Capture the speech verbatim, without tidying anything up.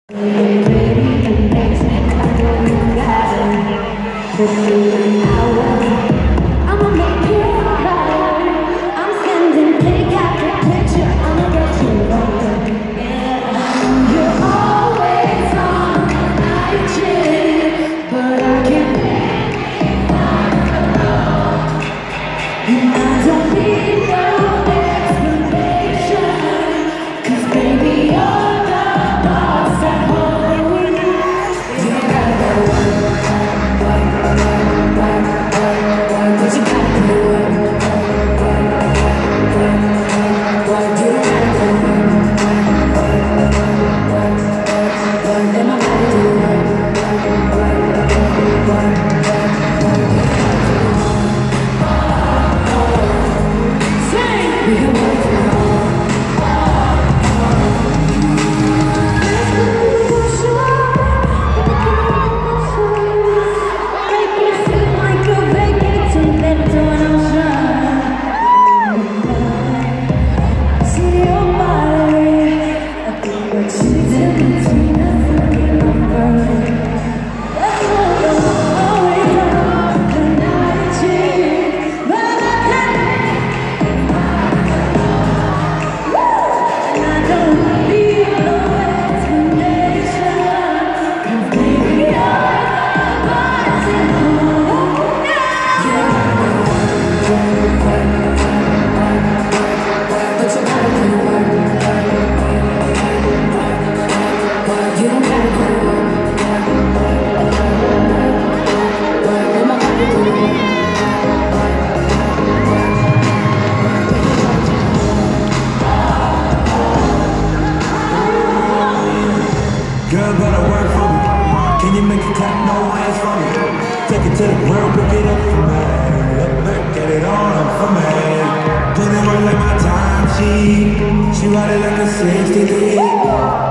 Girl, gotta work for me. Can you make it clap? No hands for me. Take it to the world, pick it up for me. Up back, get it on up for me. Put it work like my time sheet. She ride it like a sixty-three.